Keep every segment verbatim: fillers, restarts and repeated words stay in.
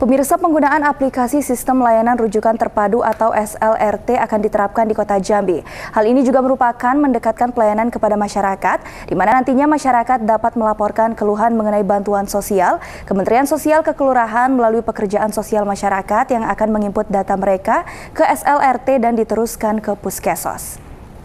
Pemirsa, penggunaan aplikasi Sistem Layanan Rujukan Terpadu atau S L R T akan diterapkan di Kota Jambi. Hal ini juga merupakan mendekatkan pelayanan kepada masyarakat, di mana nantinya masyarakat dapat melaporkan keluhan mengenai bantuan sosial, Kementerian Sosial ke kelurahan melalui pekerjaan sosial masyarakat yang akan menginput data mereka ke S L R T dan diteruskan ke Puskesos.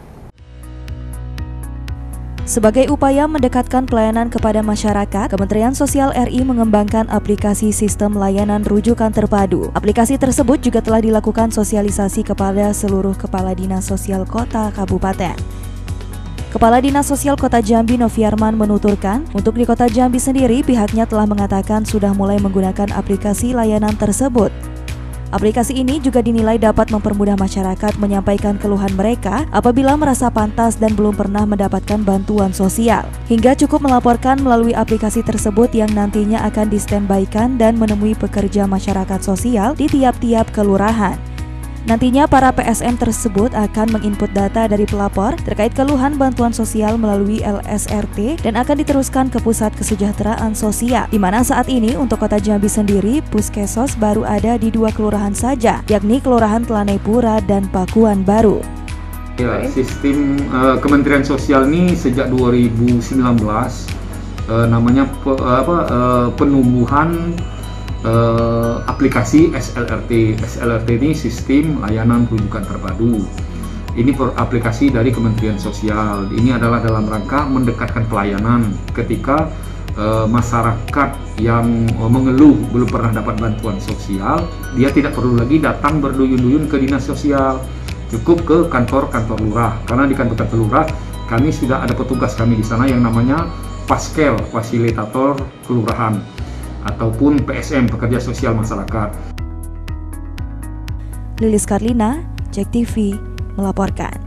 Sebagai upaya mendekatkan pelayanan kepada masyarakat, Kementerian Sosial R I mengembangkan aplikasi Sistem Layanan Rujukan Terpadu. Aplikasi tersebut juga telah dilakukan sosialisasi kepada seluruh Kepala Dinas Sosial Kota Kabupaten. Kepala Dinas Sosial Kota Jambi Noviarman menuturkan, untuk di Kota Jambi sendiri pihaknya telah mengatakan sudah mulai menggunakan aplikasi layanan tersebut. Aplikasi ini juga dinilai dapat mempermudah masyarakat menyampaikan keluhan mereka apabila merasa pantas dan belum pernah mendapatkan bantuan sosial, hingga cukup melaporkan melalui aplikasi tersebut yang nantinya akan di-standby-kan dan menemui pekerja masyarakat sosial di tiap-tiap kelurahan. Nantinya para P S M tersebut akan menginput data dari pelapor terkait keluhan bantuan sosial melalui L S R T dan akan diteruskan ke Pusat Kesejahteraan Sosial, di mana saat ini untuk Kota Jambi sendiri Puskesos baru ada di dua kelurahan saja, yakni Kelurahan Telanepura dan Pakuan Baru. Ya, sistem uh, Kementerian Sosial ini sejak dua ribu sembilan belas uh, namanya pe, apa, uh, penumbuhan Uh, aplikasi S L R T. S L R T ini Sistem Layanan Rujukan Terpadu. Ini aplikasi dari Kementerian Sosial. Ini adalah dalam rangka mendekatkan pelayanan ketika uh, masyarakat yang uh, mengeluh belum pernah dapat bantuan sosial, dia tidak perlu lagi datang berduyun-duyun ke dinas sosial, cukup ke kantor-kantor lurah. Karena di kantor-kantor lurah kami sudah ada petugas kami di sana yang namanya Paskel, fasilitator kelurahan, ataupun P S M, pekerja sosial masyarakat. Lilis Karlina, Jek T V melaporkan.